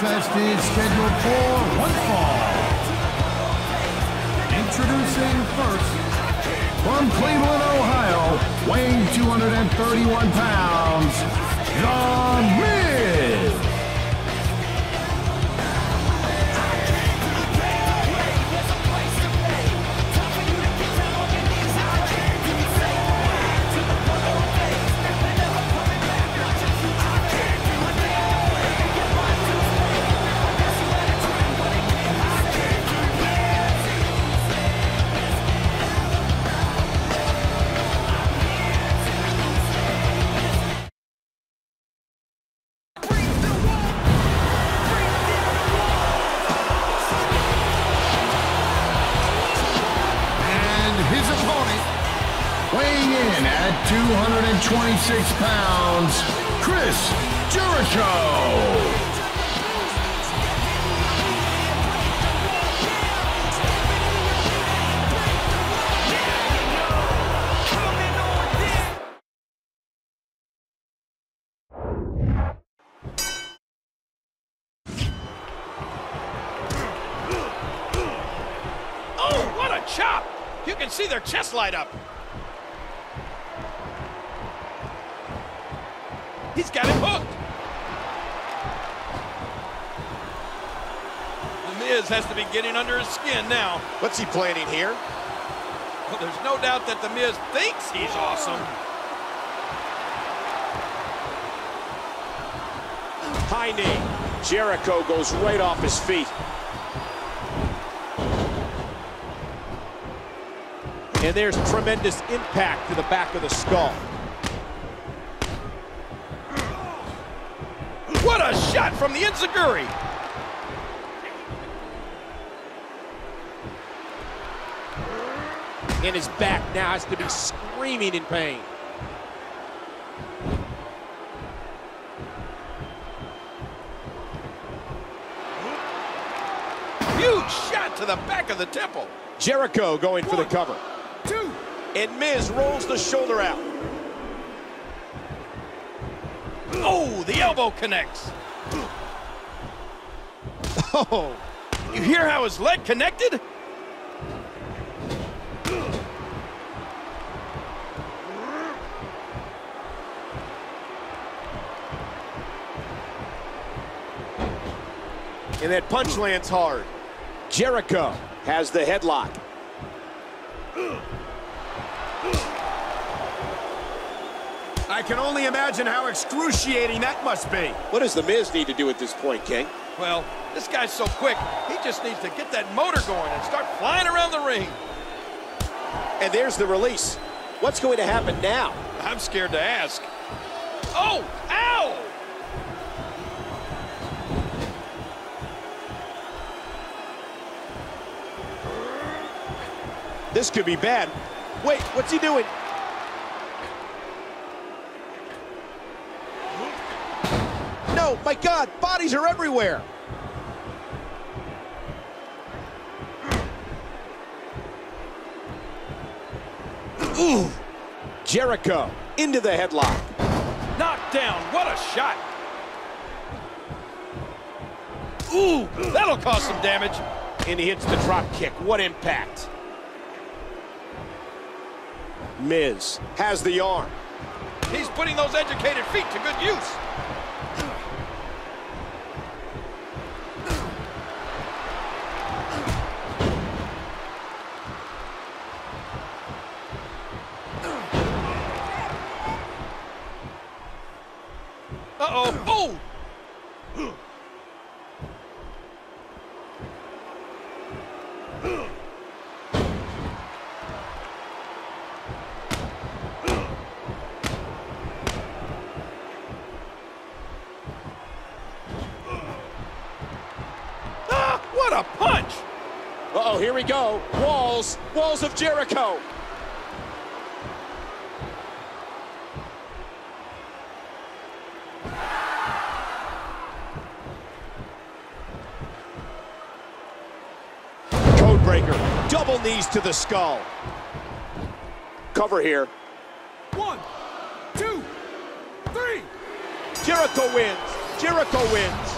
contest is scheduled for one fall. Introducing first, from Cleveland, Ohio, weighing 231 pounds, The Miz. Weighing in at 226 pounds, Chris Jericho. Oh, what a chop! You can see their chest light up. He's got him hooked. The Miz has to be getting under his skin now. What's he planning here? Well, there's no doubt that The Miz thinks he's awesome. High knee. Jericho goes right off his feet. And there's tremendous impact to the back of the skull. What a shot from the Enziguri! And his back now has to be screaming in pain. Huge shot to the back of the temple. Jericho going for the cover. 2. And Miz rolls the shoulder out. Oh, the elbow connects. Oh, You hear how his leg connected? and that punch lands hard. Jericho has the headlock. I can only imagine how excruciating that must be. What does The Miz need to do at this point, King? Well, this guy's so quick, he just needs to get that motor going and start flying around the ring. And there's the release. What's going to happen now? I'm scared to ask. Oh, ow! This could be bad. Wait, what's he doing? No, my God, bodies are everywhere. Ooh. Jericho into the headlock. Knocked down, what a shot. Ooh, that'll cause some damage. And he hits the drop kick. What impact. Miz has the arm. He's putting those educated feet to good use. Uh-oh. Oh! Ah, what a punch! Uh-oh, here we go. Walls of Jericho. Codebreaker, double knees to the skull. Cover here. 1, 2, 3. Jericho wins. Jericho wins.